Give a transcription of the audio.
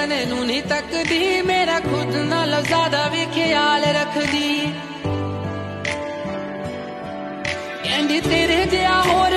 बने नू नहीं तकदी, मेरा खुद नालों ज्यादा भी ख्याल रखदी। कहंदी तेरे जिहा होर